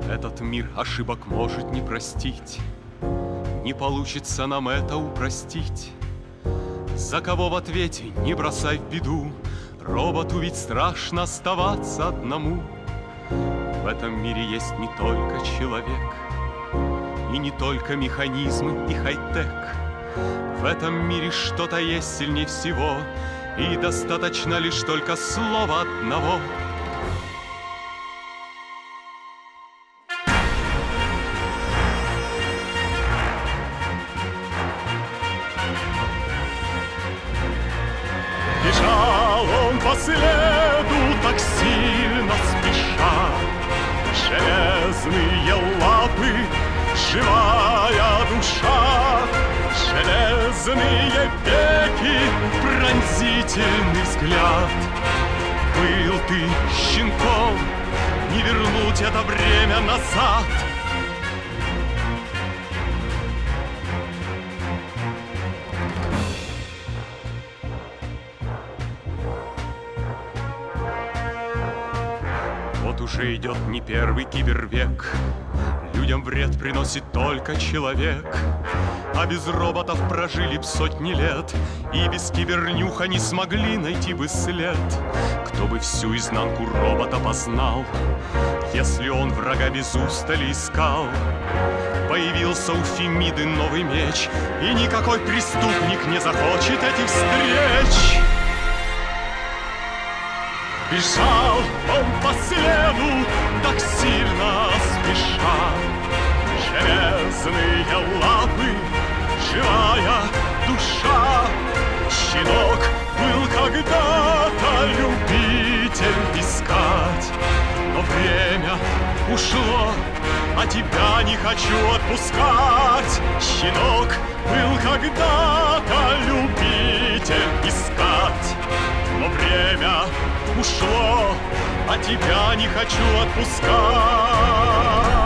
Этот мир ошибок может не простить, не получится нам это упростить. За кого в ответе не бросай в беду, роботу ведь страшно оставаться одному. В этом мире есть не только человек, и не только механизмы и хай-тек. В этом мире что-то есть сильнее всего, и достаточно лишь только слова одного. Бежал он по следу так сильно спеша, железные лапы, живая душа, железные веки, пронзительный взгляд. Был ты щенком, не вернуть это время назад. Вот уже идет не первый кибервек, людям вред приносит только человек. А без роботов прожили б сотни лет, и без кибернюха не смогли найти бы след. Кто бы всю изнанку робота познал, если он врага без устали искал? Появился у Фемиды новый меч, и никакой преступник не захочет этих встреч. Бежал он по следу так сильно спеша, железные лапы, живая душа. Щенок был когда-то любитель искать, но время ушло, а тебя не хочу отпускать. Щенок был когда-то любитель искать, но время ушло, а тебя не хочу отпускать.